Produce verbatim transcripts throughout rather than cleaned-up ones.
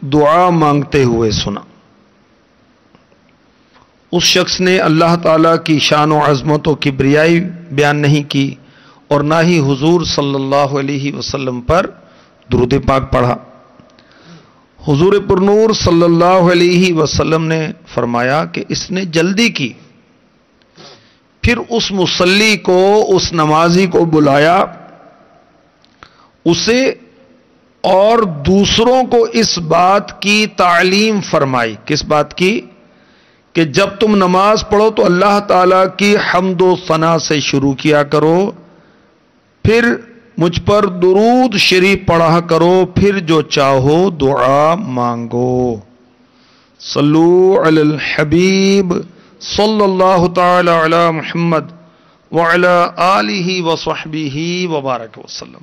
دعا مانگتے ہوئے سنا۔ اس شخص نے اللہ تعالیٰ کی شان و عظمت و کبریائی بیان نہیں کی اور نہ ہی حضور صلی اللہ علیہ وسلم پر درود پاک پڑھا۔ حضور پرنور صلی اللہ علیہ وسلم نے فرمایا کہ اس نے جلدی کی۔ پھر اس مصلی کو، اس نمازی کو بلایا، اسے اور دوسروں کو اس بات کی تعلیم فرمائی۔ کس بات کی؟ کہ جب تم نماز پڑھو تو اللہ تعالیٰ کی حمد و ثنا سے شروع کیا کرو، پھر مجھ پر درود شریف پڑھا کرو، پھر جو چاہو دعا مانگو۔ صلو علی الحبیب صلی اللہ تعالی علی محمد وعلی آلہ وصحبہ وبارک وسلم۔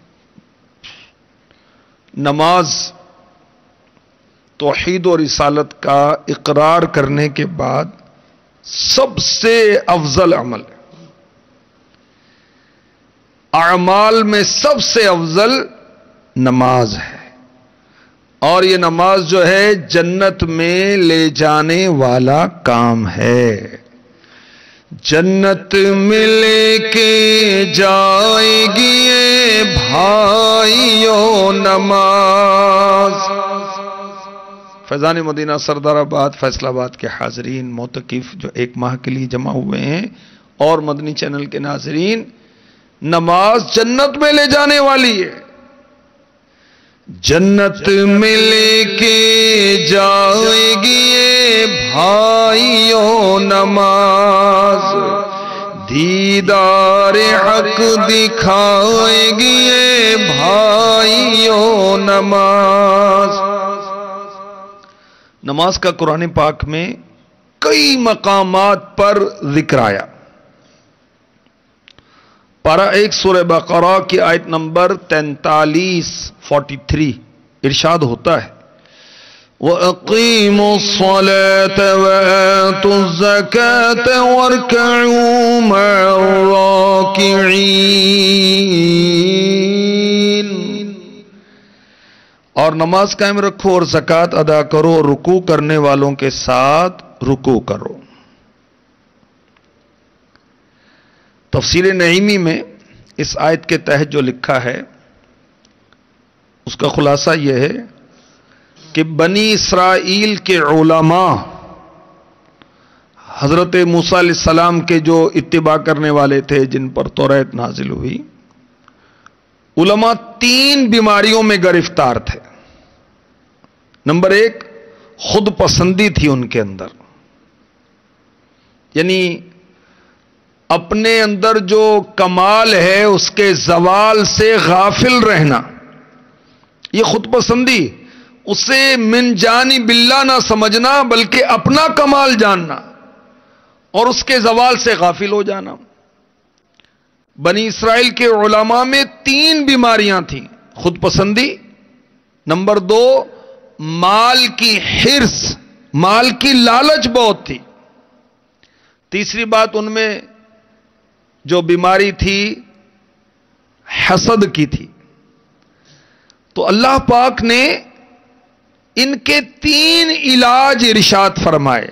نماز توحید و رسالت کا اقرار کرنے کے بعد سب سے افضل عمل ہے۔ اعمال میں سب سے افضل نماز ہے، اور یہ نماز جو ہے جنت میں لے جانے والا کام ہے۔ جنت میں لے کے جائے گی اے بھائیو نماز۔ فیضان مدینہ سردار آباد فیصل آباد کے حاضرین معتکف جو ایک ماہ کے لیے جمع ہوئے ہیں، اور مدنی چینل کے ناظرین، نماز جنت میں لے جانے والی ہے۔ جنت میں لے کے جائے گی اے بھائیو نماز، دیدار حق دکھائے گی اے بھائیو نماز۔ نماز کا قرآن پاک میں کئی مقامات پر ذکر آیا۔ پارہ ایک سورہ بقرہ کی آیت نمبر تینتالیس فورٹی تھری ارشاد ہوتا ہے، وَأَقِيمُوا الصَّلَاةَ وَآتُوا الزَّكَاةَ وَارْكَعُوا مَعَ الرَّاكِعِينَ۔ اور نماز قائم رکھو اور زکوٰۃ ادا کرو اور رکوع کرنے والوں کے ساتھ رکوع کرو۔ تفسیر نعیمی میں اس آیت کے تحت جو لکھا ہے اس کا خلاصہ یہ ہے کہ بنی اسرائیل کے علماء، حضرت موسیٰ علیہ السلام کے جو اتباع کرنے والے تھے، جن پر توریت نازل ہوئی، علماء تین بیماریوں میں گرفتار تھے۔ نمبر ایک، خود پسندی تھی ان کے اندر، یعنی اپنے اندر جو کمال ہے اس کے زوال سے غافل رہنا، یہ خود پسندی، اسے من جانب اللہ نہ سمجھنا بلکہ اپنا کمال جاننا اور اس کے زوال سے غافل ہو جانا۔ بنی اسرائیل کے علماء میں تین بیماریاں تھیں، خود پسندی، نمبر دو مال کی حرص، مال کی لالچ بہت تھی، تیسری بات ان میں جو بیماری تھی حسد کی تھی۔ تو اللہ پاک نے ان کے تین علاج ارشاد فرمائے۔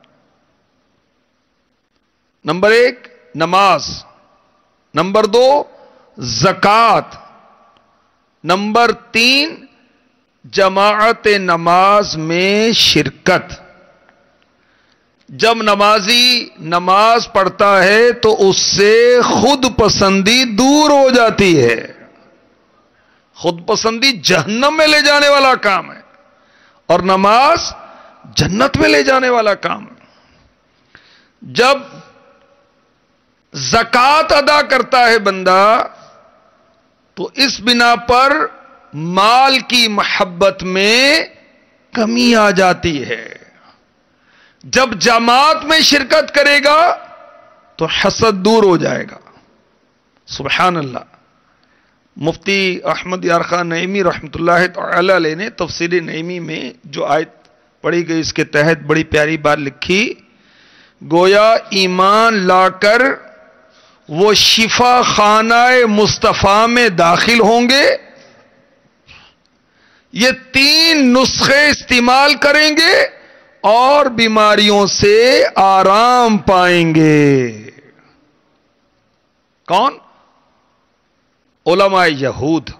نمبر ایک نماز، نمبر دو زکوٰۃ، نمبر تین جماعت نماز میں شرکت۔ جب نمازی نماز پڑھتا ہے تو اس سے خود پسندی دور ہو جاتی ہے۔ خود پسندی جہنم میں لے جانے والا کام ہے اور نماز جنت میں لے جانے والا کام ہے۔ جب زکوٰۃ ادا کرتا ہے بندہ تو اس بنا پر مال کی محبت میں کمی آ جاتی ہے۔ جب جماعت میں شرکت کرے گا تو حسد دور ہو جائے گا۔ سبحان اللہ۔ مفتی احمد یار خان نعیمی رحمۃ اللہ تعالی علیہ نے تفسیر نعیمی میں جو آیت پڑھی گئی اس کے تحت بڑی پیاری بات لکھی، گویا ایمان لا کر وہ شفا خانہ مصطفیٰ میں داخل ہوں گے، یہ تین نسخے استعمال کریں گے اور بیماریوں سے آرام پائیں گے۔ کون؟ علماء یہود۔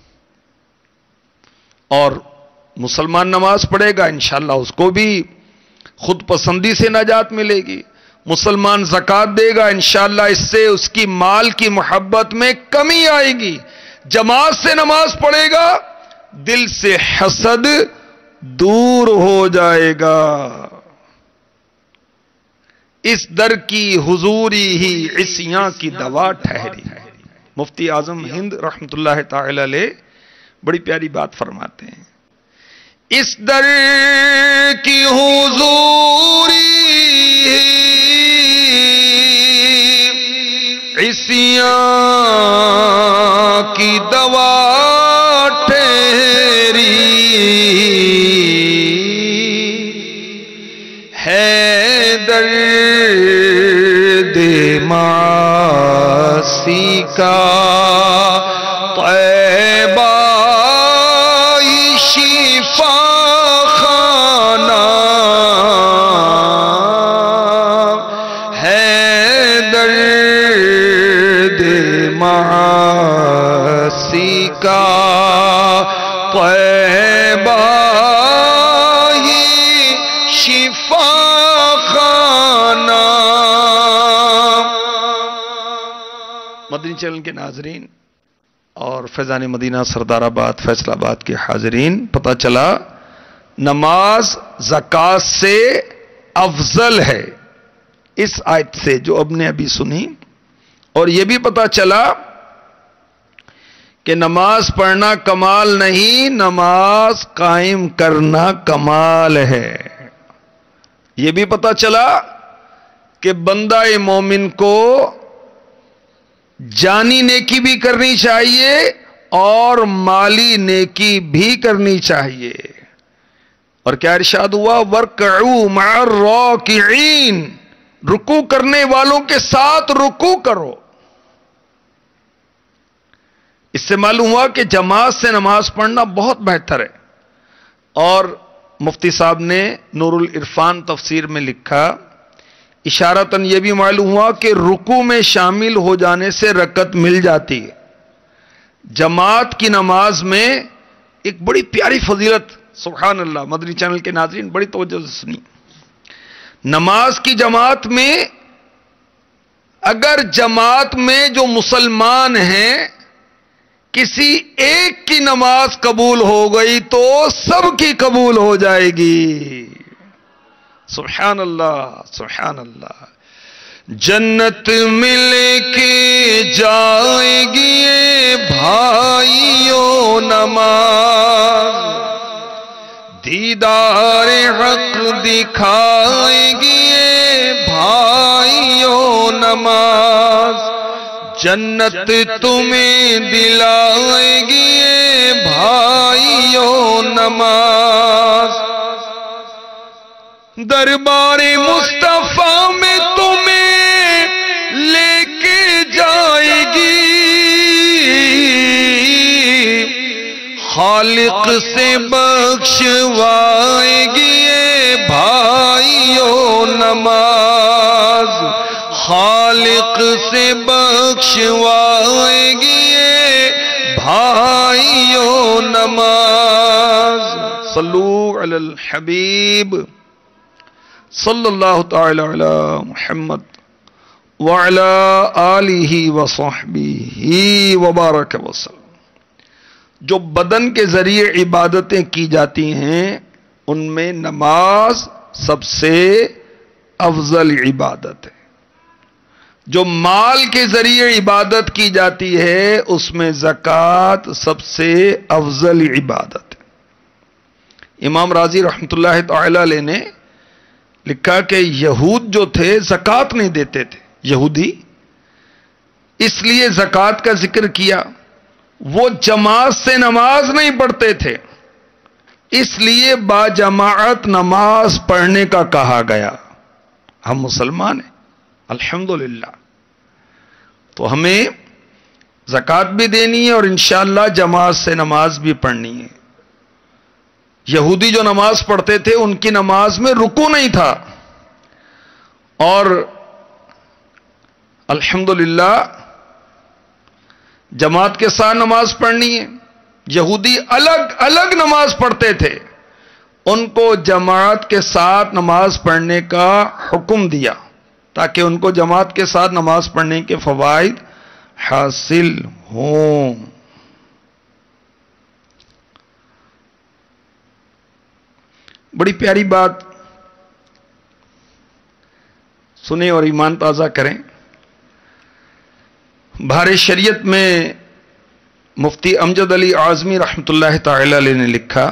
اور مسلمان نماز پڑھے گا انشاءاللہ اس کو بھی خود پسندی سے نجات ملے گی۔ مسلمان زکات دے گا انشاءاللہ اس سے اس کی مال کی محبت میں کمی آئے گی۔ جماعت سے نماز پڑھے گا دل سے حسد دور ہو جائے گا۔ اس در کی حضوری ہی عصیاں کی دوا ٹھہری۔ مفتی اعظم ہند رحمت اللہ تعالی علیہ بڑی پیاری بات فرماتے ہیں، اس در کی حضوری عصیاں کی دوا ٹھہری، ہے درد معاصی کا طیبہ شفا خانہ، ہے درد معاصی کا طیبہ شفا خانہ۔ مدنی چینل کے ناظرین اور فیضان مدینہ سردار آباد فیصل آباد کے حاضرین، پتہ چلا نماز زکات سے افضل ہے اس آیت سے جو اب نے ابھی سنی، اور یہ بھی پتہ چلا کہ نماز پڑھنا کمال نہیں، نماز قائم کرنا کمال ہے۔ یہ بھی پتہ چلا کہ بندہ مومن کو جانی نیکی بھی کرنی چاہیے اور مالی نیکی بھی کرنی چاہیے۔ اور کیا ارشاد ہوا؟ وَارْكَعُوا مَعَ الرَّاكِعِينَ، رکوع کرنے والوں کے ساتھ رکوع کرو۔ اس سے معلوم ہوا کہ جماعت سے نماز پڑھنا بہت بہتر ہے۔ اور مفتی صاحب نے نور العرفان تفسیر میں لکھا، اشارتاً یہ بھی معلوم ہوا کہ رکوع میں شامل ہو جانے سے رکعت مل جاتی ہے۔ جماعت کی نماز میں ایک بڑی پیاری فضیلت، سبحان اللہ، مدنی چینل کے ناظرین بڑی توجہ سے سنی۔ نماز کی جماعت میں اگر جماعت میں جو مسلمان ہیں کسی ایک کی نماز قبول ہو گئی تو سب کی قبول ہو جائے گی۔ سبحان اللہ، سبحان اللہ۔ جنت مل کے جائے گی بھائیو نماز، دیدار حق دکھائے گی بھائیو نماز، جنت تمہیں دلائے گی بھائیو نماز، دربار مصطفیٰ میں تمہیں لے کے جائے گی، خالق سے بخشوائے گی بھائیو نماز، خالق سے بخشوائے گی بھائیو نماز۔ صلو علی الحبیب صلی اللہ تعالی علی محمد وعلی آلہ وصحبہ وبارک وسلم۔ جو بدن کے ذریعے عبادتیں کی جاتی ہیں ان میں نماز سب سے افضل عبادت ہے۔ جو مال کے ذریعے عبادت کی جاتی ہے اس میں زکوٰۃ سب سے افضل عبادت ہے۔ امام راضی رحمت اللہ تعالی علیہ نے لکھا کہ یہود جو تھے زکوٰۃ نہیں دیتے تھے، یہودی، اس لیے زکوٰۃ کا ذکر کیا۔ وہ جماعت سے نماز نہیں پڑھتے تھے، اس لیے با جماعت نماز پڑھنے کا کہا گیا۔ ہم مسلمان ہیں الحمدللہ، تو ہمیں زکوٰۃ بھی دینی ہے اور انشاءاللہ جماعت سے نماز بھی پڑھنی ہے۔ یہودی جو نماز پڑھتے تھے ان کی نماز میں رکوع نہیں تھا، اور الحمدللہ جماعت کے ساتھ نماز پڑھنی ہے۔ یہودی الگ الگ نماز پڑھتے تھے، ان کو جماعت کے ساتھ نماز پڑھنے کا حکم دیا تاکہ ان کو جماعت کے ساتھ نماز پڑھنے کے فوائد حاصل ہوں۔ بڑی پیاری بات سنیں اور ایمان تازہ کریں۔ بہار شریعت میں مفتی امجد علی اعظمی رحمۃ اللہ تعالی علیہ نے لکھا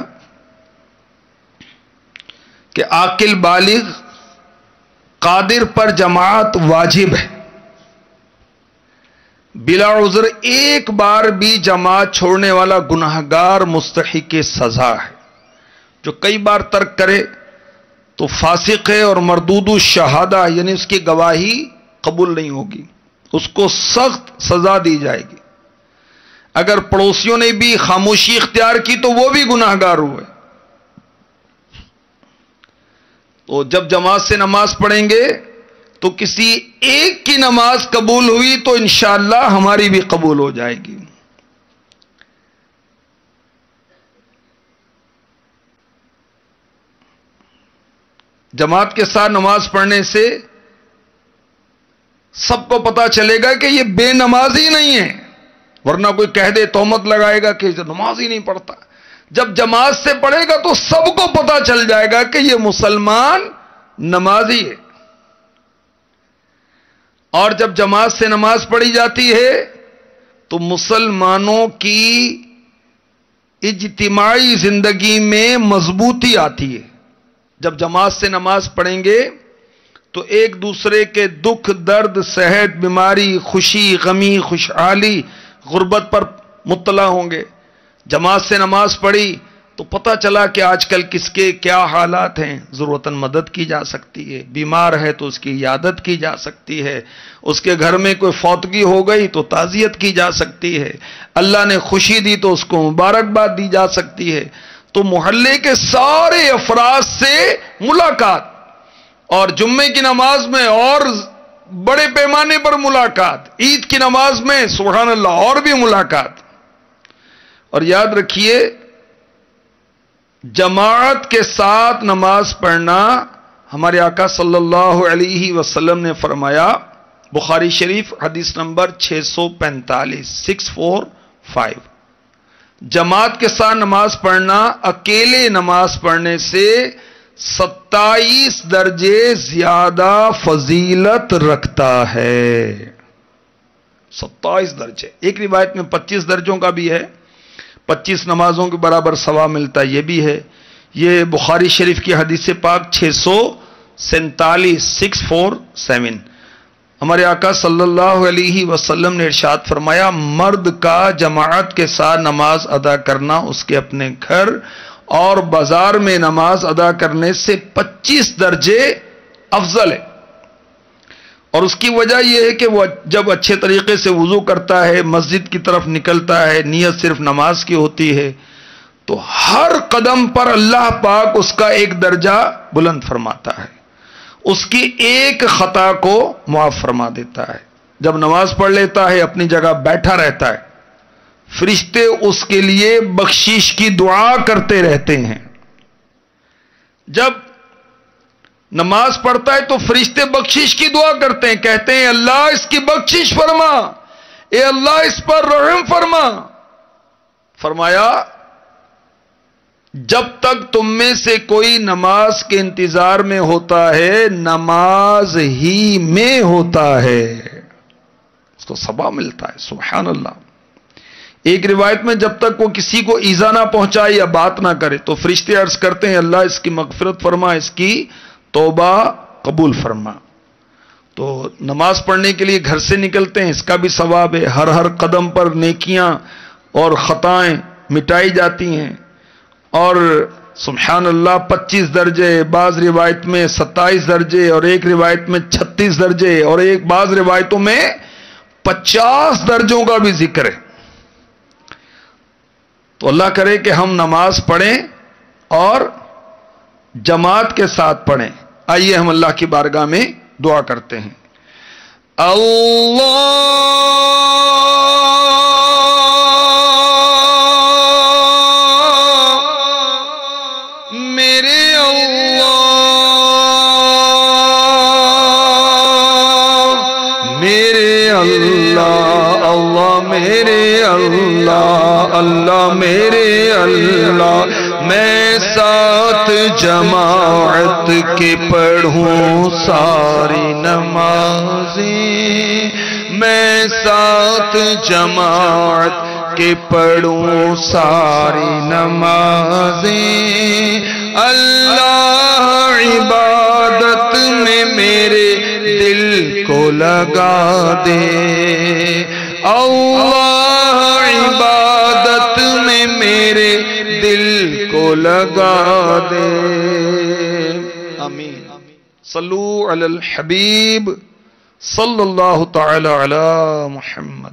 کہ عاقل بالغ قادر پر جماعت واجب ہے، بلا عذر ایک بار بھی جماعت چھوڑنے والا گناہگار مستحق سزا ہے۔ جو کئی بار ترک کرے تو فاسق ہے اور مردود الشہادہ، یعنی اس کی گواہی قبول نہیں ہوگی، اس کو سخت سزا دی جائے گی۔ اگر پڑوسیوں نے بھی خاموشی اختیار کی تو وہ بھی گناہگار ہوئے۔ تو جب جماعت سے نماز پڑھیں گے تو کسی ایک کی نماز قبول ہوئی تو انشاءاللہ ہماری بھی قبول ہو جائے گی۔ جماعت کے ساتھ نماز پڑھنے سے سب کو پتا چلے گا کہ یہ بے نماز ہی نہیں ہے، ورنہ کوئی کہہ دے تہمت لگائے گا کہ نماز ہی نہیں پڑھتا۔ جب جماعت سے پڑھے گا تو سب کو پتا چل جائے گا کہ یہ مسلمان نمازی ہے۔ اور جب جماعت سے نماز پڑھی جاتی ہے تو مسلمانوں کی اجتماعی زندگی میں مضبوطی آتی ہے۔ جب جماعت سے نماز پڑھیں گے تو ایک دوسرے کے دکھ درد، صحت، بیماری، خوشی، غمی، خوشحالی، غربت پر مطلع ہوں گے۔ جماعت سے نماز پڑھی تو پتہ چلا کہ آج کل کس کے کیا حالات ہیں، ضرورتاً مدد کی جا سکتی ہے، بیمار ہے تو اس کی عیادت کی جا سکتی ہے، اس کے گھر میں کوئی فوتگی ہو گئی تو تعزیت کی جا سکتی ہے، اللہ نے خوشی دی تو اس کو مبارکباد دی جا سکتی ہے۔ تو محلے کے سارے افراد سے ملاقات، اور جمعے کی نماز میں اور بڑے پیمانے پر ملاقات، عید کی نماز میں سبحان اللہ اور بھی ملاقات۔ اور یاد رکھیے جماعت کے ساتھ نماز پڑھنا، ہمارے آقا صلی اللہ علیہ وسلم نے فرمایا، بخاری شریف حدیث نمبر چھ سو پینتالیس سکس فور فائیو، جماعت کے ساتھ نماز پڑھنا اکیلے نماز پڑھنے سے ستائیس درجے زیادہ فضیلت رکھتا ہے۔ ستائیس درجے، ایک روایت میں پچیس درجوں کا بھی ہے، پچیس نمازوں کے برابر ثواب ملتا ہے، یہ بھی ہے۔ یہ بخاری شریف کی حدیث پاک چھ سو سینتالیس سکس فور سیون۔ ہمارے آقا صلی اللہ علیہ وسلم نے ارشاد فرمایا، مرد کا جماعت کے ساتھ نماز ادا کرنا اس کے اپنے گھر اور بازار میں نماز ادا کرنے سے پچیس درجے افضل ہے۔ اور اس کی وجہ یہ ہے کہ وہ جب اچھے طریقے سے وضو کرتا ہے، مسجد کی طرف نکلتا ہے، نیت صرف نماز کی ہوتی ہے، تو ہر قدم پر اللہ پاک اس کا ایک درجہ بلند فرماتا ہے، اس کی ایک خطا کو معاف فرما دیتا ہے۔ جب نماز پڑھ لیتا ہے اپنی جگہ بیٹھا رہتا ہے، فرشتے اس کے لیے بخشش کی دعا کرتے رہتے ہیں۔ جب نماز پڑھتا ہے تو فرشتے بخشش کی دعا کرتے ہیں، کہتے ہیں اللہ اس کی بخشش فرما، اے اللہ اس پر رحم فرما۔ فرمایا جب تک تم میں سے کوئی نماز کے انتظار میں ہوتا ہے نماز ہی میں ہوتا ہے، اس کو ثواب ملتا ہے۔ سبحان اللہ۔ ایک روایت میں جب تک وہ کسی کو ایذا نہ پہنچائے یا بات نہ کرے تو فرشتے عرض کرتے ہیں اللہ اس کی مغفرت فرما، اس کی توبہ قبول فرما۔ تو نماز پڑھنے کے لیے گھر سے نکلتے ہیں، اس کا بھی ثواب ہے، ہر ہر قدم پر نیکیاں اور خطائیں مٹائی جاتی ہیں۔ اور سبحان اللہ پچیس درجے، بعض روایت میں ستائیس درجے، اور ایک روایت میں چھتیس درجے، اور ایک بعض روایتوں میں پچاس درجوں کا بھی ذکر ہے۔ تو اللہ کرے کہ ہم نماز پڑھیں اور جماعت کے ساتھ پڑھیں. آئیے ہم اللہ کی بارگاہ میں دعا کرتے ہیں. اللہ میرے اللہ میرے اللہ اللہ میرے اللہ اللہ میرے اللہ میں ساتھ جماعت کے پڑھوں ساری نمازیں میں ساتھ جماعت کے پڑھوں ساری نمازیں اللہ عبادت میں میرے دل کو لگا دے اللہ عبادت میں میرے دل کو لگا دے. آمین. صلو علی الحبیب صلی اللہ تعالی علی محمد.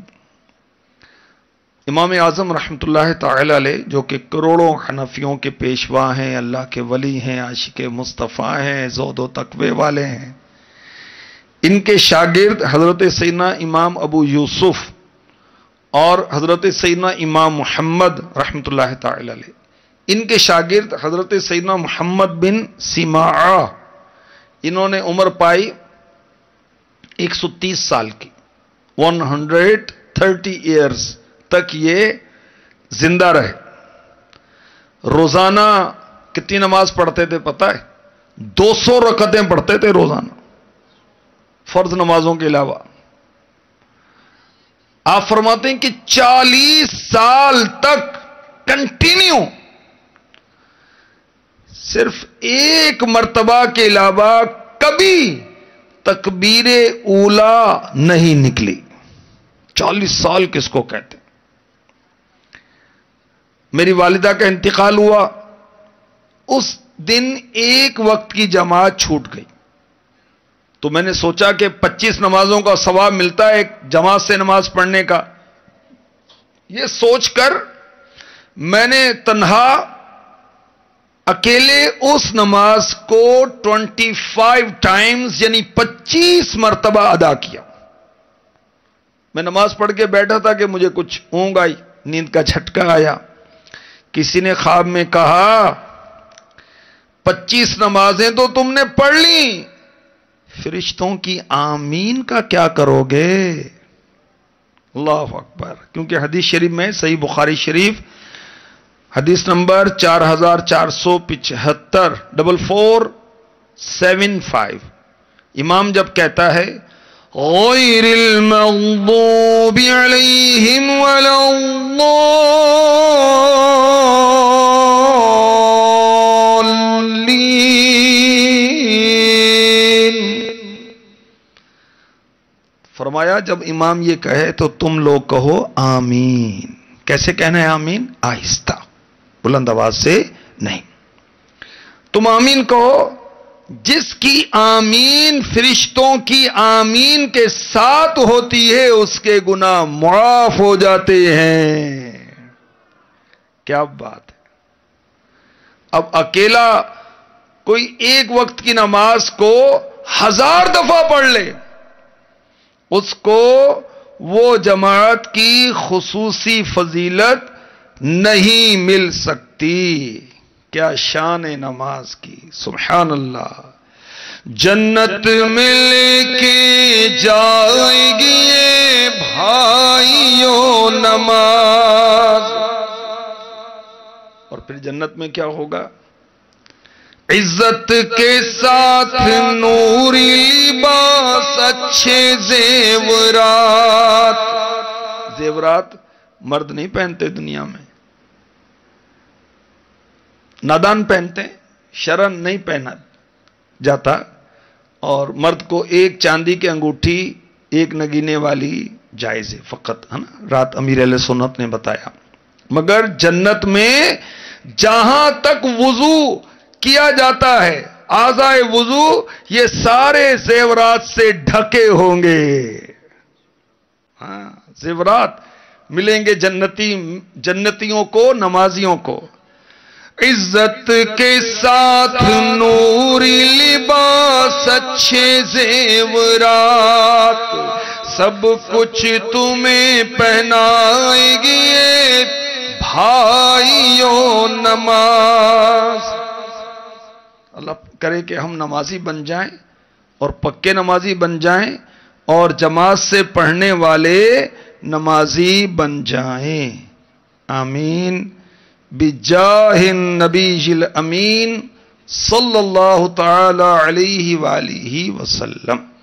امام اعظم رحمۃ اللہ تعالی علیہ جو کہ کروڑوں حنفیوں کے پیشوا ہیں، اللہ کے ولی ہیں، عاشق مصطفیٰ ہیں، زہد و تقوی والے ہیں، ان کے شاگرد حضرت سیدنا امام ابو یوسف اور حضرت سیدنا امام محمد رحمۃ اللہ تعالی علیہ، ان کے شاگرد حضرت سیدنا محمد بن سماعہ، انہوں نے عمر پائی ایک سو تیس سال کی، ون ہنڈریڈ تھرٹی ایئرز تک یہ زندہ رہے. روزانہ کتنی نماز پڑھتے تھے پتہ ہے؟ دو سو رکعتیں پڑھتے تھے روزانہ، فرض نمازوں کے علاوہ. آپ فرماتے ہیں کہ چالیس سال تک کنٹینیو صرف ایک مرتبہ کے علاوہ کبھی تکبیر اولا نہیں نکلی. چالیس سال کس کو کہتے ہیں؟ میری والدہ کا انتقال ہوا، اس دن ایک وقت کی جماعت چھوٹ گئی، تو میں نے سوچا کہ پچیس نمازوں کا ثواب ملتا ہے ایک جماعت سے نماز پڑھنے کا. یہ سوچ کر میں نے تنہا اکیلے اس نماز کو ٹوینٹی فائیو ٹائمز یعنی پچیس مرتبہ ادا کیا. میں نماز پڑھ کے بیٹھا تھا کہ مجھے کچھ اونگ آئی، نیند کا جھٹکا آیا. کسی نے خواب میں کہا پچیس نمازیں تو تم نے پڑھ لی، فرشتوں کی آمین کا کیا کرو گے؟ اللہ اکبر. کیونکہ حدیث شریف میں صحیح بخاری شریف حدیث نمبر چار ہزار چار سو پچہتر ڈبل فور سیون فائیو، امام جب کہتا ہے غیر المغضوب علیہم ولا فرمایا جب امام یہ کہے تو تم لوگ کہو آمین. کیسے کہنا ہے آمین؟ آہستہ، بلند آواز سے نہیں. تم آمین کہو. جس کی آمین فرشتوں کی آمین کے ساتھ ہوتی ہے اس کے گناہ معاف ہو جاتے ہیں. کیا بات ہے. اب اکیلا کوئی ایک وقت کی نماز کو ہزار دفعہ پڑھ لے، اس کو وہ جماعت کی خصوصی فضیلت نہیں مل سکتی. کیا شان ہے نماز کی، سبحان اللہ. جنت مل کے جائے گی بھائیوں نماز. اور پھر جنت میں کیا ہوگا؟ عزت کے ساتھ نوری لباس، اچھے زیورات. زیورات مرد نہیں پہنتے دنیا میں، نادان پہنتے، شرن نہیں پہنا جاتا. اور مرد کو ایک چاندی کی انگوٹھی ایک نگینے والی جائز ہے فقط، ہے نا، رات امیر اہل سنت نے بتایا. مگر جنت میں جہاں تک وضو کیا جاتا ہے، اعضائے وضو یہ سارے زیورات سے ڈھکے ہوں گے. ہاں، زیورات ملیں گے جنتی جنتیوں کو، نمازیوں کو. عزت کے ساتھ نوری لباس اچھے زیورات سب کچھ تمہیں پہنائے گی بھائیوں نماز۔ اللہ کرے کہ ہم نمازی بن جائیں اور پکے نمازی بن جائیں اور جماعت سے پڑھنے والے نمازی بن جائیں، آمین بجاہ النبی الامین صلی اللہ تعالی علیہ وآلہ وسلم۔